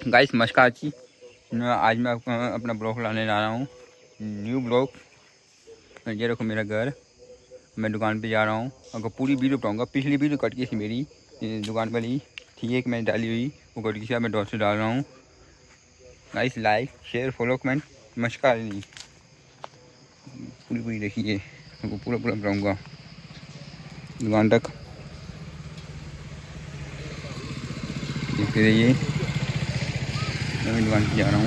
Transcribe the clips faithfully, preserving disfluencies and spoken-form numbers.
Guys नमस्कार जी। आज मैं आपको अपना ब्लॉग लाने जा रहा हूँ, न्यू ब्लॉग। ये देखो मेरा घर, मैं दुकान पे जा रहा हूँ। अगर पूरी वीडियो बताऊँगा, पिछली वीडियो कट गई थी मेरी दुकान वाली थी, एक मैंने डाली हुई वो कट गई, मैं दौर से डाल रहा हूँ। Guys like share follow comment नमस्कार जी। पूरी पूरी देखिए, आपको पूरा पूरा बताऊँगा दुकान तक देखते रहिए। मैं दुकान पे जा रहा हूँ,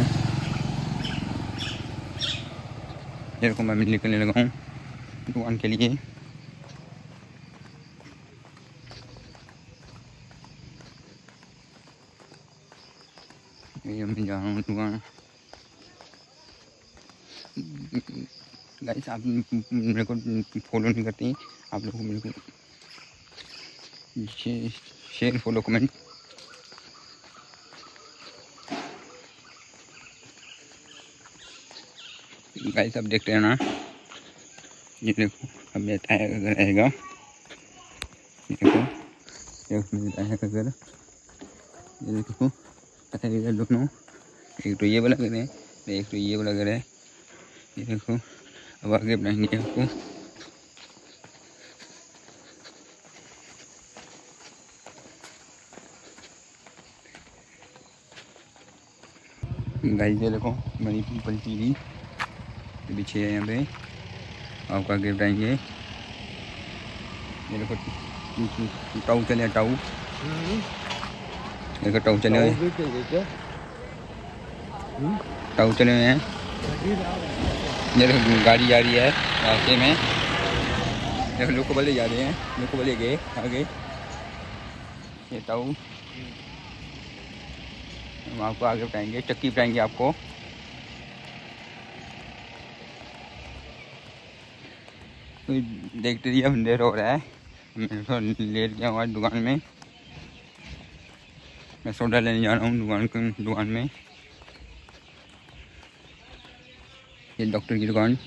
मेरे को मैं निकलने लगा हूँ दुकान के लिए। मैं जा रहा हूँ दुकान। गाइस आप मेरे को फॉलो नहीं करते, आप लोगों को मेरे को शेयर फॉलो कमेंट। गाइस आप देखते हैं ना, ये देखो अब मेरा टायर का घर रहेगा। ये देखो ये मेरा टायर का घर, ये देखो टायर का दोनों, एक तो ये वाला घर है, एक तो ये वाला घर है। ये देखो अब आगे बनाएंगे आपको। गाइस ये देखो मेरी पीपल टीवी पीछे है, यहाँ पे आपको आगे बताएंगे। ये देखो टाऊ चले, टाऊ देखो टाऊ चले हुए, टाऊ चले हुए हैं। ये देखो गाड़ी जा रही है रास्ते में, देखो लोग को बले जा रहे हैं, लोग को बले गए आगे। ये टाऊ हम आपको आगे बताएंगे, चक्की बताएंगे आपको। तो देखते रहिए, अंधेर हो रहा है, मैं तो लेट गया हूँ आज दुकान में। मैं सोडा लेने जा रहा हूँ दुकान के दुकान में। ये डॉक्टर की दुकान,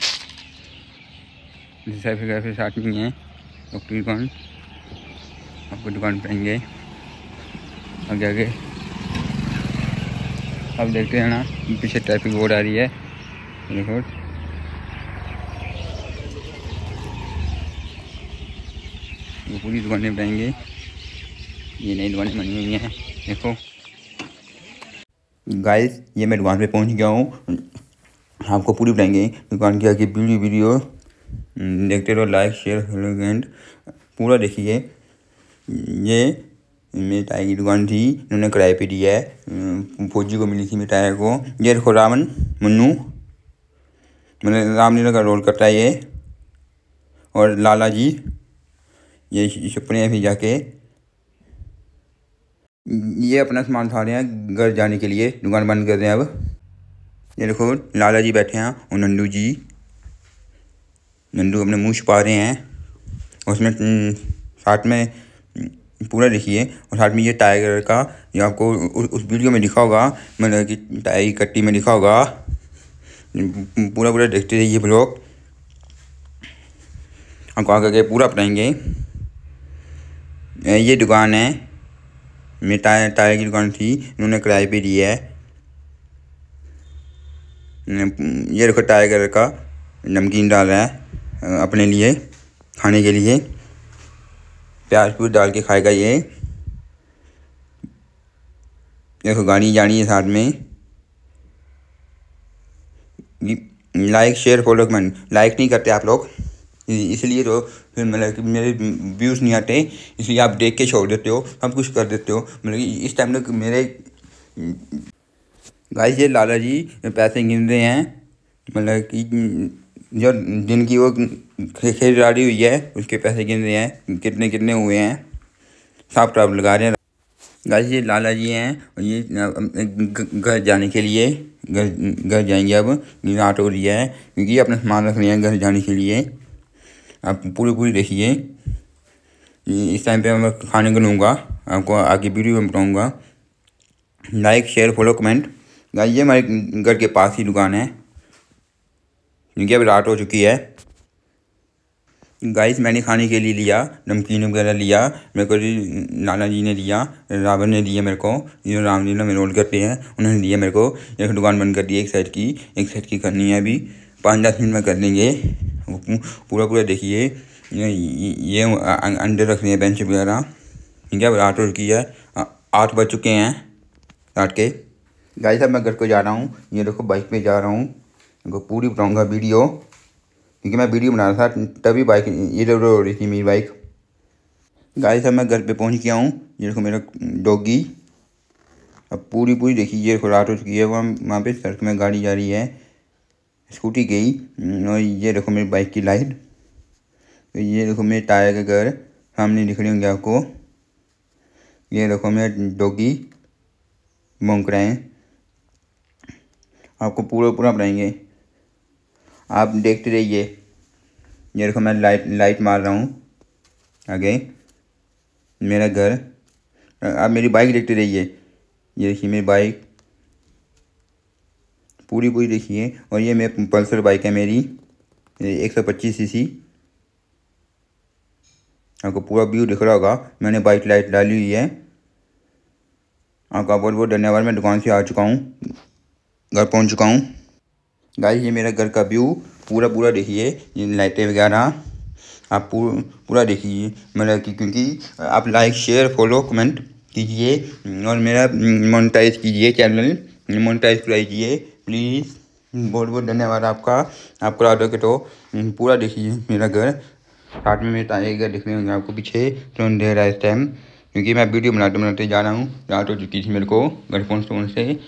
फिर साथ नहीं है डॉक्टर की दुकान, आपको दुकान पाएंगे आगे आगे। अब देखते हैं ना, पीछे ट्रैफिक बोर्ड आ रही है, देखो वो पूरी दुकानें बताएंगे। ये नई दुकानें बनी हुई हैं, देखो गाइस ये मैं दुकान पे पहुंच गया हूँ, आपको पूरी बताएंगे दुकान की आगे। वीडियो वीडियो देखते रहो, लाइक शेयर कमेंट पूरा देखिए। ये मेरे टायर की दुकान थी, इन्होंने किराए पे दिया है, फौजी को मिली थी मेरे टायर को। ये देखो रामन मन्नू, मैंने रामलीला का रोल करता है ये, और लाला जी ये सपने भी जाके ये अपना सामान उठा रहे हैं घर जाने के लिए, दुकान बंद कर रहे हैं अब। ये देखो लाला जी बैठे हैं और नंदू जी, नंदू अपने मुँह छुपा रहे हैं, और उसमें साथ में पूरा देखिए। और साथ में ये टाइगर का, ये आपको उस वीडियो में दिखा होगा, मतलब कि टायर की कट्टी में दिखा होगा। पूरा पूरा देखते रहिए ब्लॉग, आपको आगे आगे पूरा बताएंगे। ये दुकान है, मेरे टायर टायर की दुकान थी, इन्होंने किराए पे दी है। ये देखो टाइगर का नमकीन डाल रहा है अपने लिए खाने के लिए, प्याज प्यूज डाल के खाएगा ये। देखो गाड़ी जानी है साथ में। Like share follow comment, like नहीं करते आप लोग, इसलिए तो फिर मतलब कि मेरे व्यूज़ नहीं आते, इसलिए आप देख के छोड़ देते हो, सब कुछ कर देते हो। मतलब कि इस टाइम तक मेरे गाइस ये लाला जी पैसे गिन रहे हैं, मतलब कि जो जिनकी वो खरीदारी हुई है उसके पैसे गिन रहे हैं, कितने कितने हुए हैं, साफ टाप लगा रहे हैं। गाइस ये लाला जी हैं, और ये घर जाने के लिए घर घर जाएंगे अब, ऑटो दिया है क्योंकि अपना सामान रख रहे हैं घर जाने के लिए। आप पूरी पूरी देखिए, इस टाइम पे मैं खाने को लूँगा, आपको आगे वीडियो में बताऊँगा। Like share follow comment. Guys ये हमारे घर के पास ही दुकान है, क्योंकि अब रात हो चुकी है। गाइस मैंने खाने के लिए लिया, नमकीन वगैरह लिया, मेरे को नाना जी ने दिया, रावण ने दिया मेरे को, जो रामलीला में रोल करते हैं उन्होंने दिया मेरे को। एक दुकान बंद कर दी एक साइड की, एक साइड की करनी है, अभी पाँच दस मिनट में कर लेंगे। पूरा पूरा देखिए, ये ये अंडे रख रहे हैं बेंच वगैरह, ठीक है। आठ रुकी है, आठ बज चुके हैं रात के। गाइस अब मैं घर को जा रहा हूँ, ये देखो बाइक पे जा रहा हूँ, देखो पूरी बनाऊँगा वीडियो, क्योंकि मैं वीडियो बना रहा था तभी बाइक इधर उधर हो रही थी मेरी बाइक। गाइस अब मैं घर पे पहुंच गया हूँ, ये देखो मेरा डॉगी। अब पूरी पूरी देखिए, ये देखो रात हो चुकी है, वहाँ वहाँ पे सड़क में गाड़ी जा रही है, स्कूटी गई, और ये देखो मेरी बाइक की लाइट, तो ये देखो मेरे टायर के घर सामने दिख रहे होंगे आपको। ये देखो मेरा डॉगी भौंक रहे हैं, आपको पूरा पूरा बनाएंगे, आप देखते रहिए। ये देखो मैं लाइट लाइट मार रहा हूँ आगे मेरा घर, आप मेरी बाइक देखते रहिए। ये देखिए मेरी बाइक पूरी पूरी देखिए, और ये मेरी पल्सर बाइक है मेरी, एक सौ पच्चीस सी सी। आपको पूरा व्यू दिख रहा होगा, मैंने बाइक लाइट डाली हुई है। आपका बहुत बहुत धन्यवाद। मैं दुकान से आ चुका हूँ, घर पहुँच चुका हूँ। गाइस ये मेरा घर का व्यू पूरा पूरा देखिए, ये लाइटें वगैरह आप पूरा पूरा देखिए, मतलब कि क्योंकि आप लाइक शेयर फॉलो कमेंट कीजिए, और मेरा मोनेटाइज कीजिए, चैनल मोनेटाइज कराइए प्लीज़। बहुत बहुत धन्यवाद आपका, आप करा दोगे तो। पूरा देखिए मेरा घर, साथ में मेरे ताए घर दिखने होंगे आपको पीछे, तो अंधेरा है इस टाइम, क्योंकि मैं वीडियो बनाते बनाते जा रहा हूँ, रात हो चुकी थी मेरे को घर पहुँचते पहुँचते।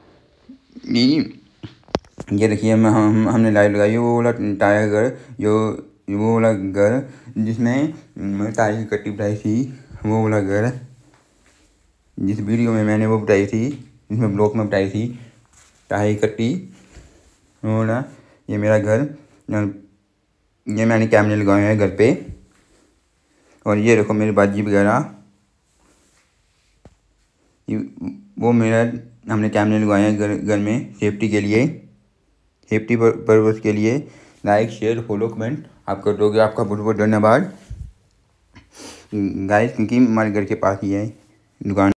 ये देखिए मैं हम हमने लाइट लगाई है, वो वाला टायर घर, जो वो वाला घर जिसमें टायर की कट्टी बिठाई थी, वो वाला घर जिस वीडियो में मैंने वो बिठाई थी, जिसमें ब्लॉक में बिठाई थी टायर की कट्टी, वो वाला। ये मेरा घर, ये मैंने कैमरे लगाए हैं घर पे, और ये देखो मेरी बाजी वगैरह, वो मेरा हमने कैमरे लगाए हैं घर घर में सेफ्टी के लिए, सेफ्टी पर्पज़ के लिए। लाइक शेयर फॉलो कमेंट आप कर दोगे, आपका बहुत बहुत धन्यवाद गाइस, क्योंकि हमारे घर के पास ही है दुकान।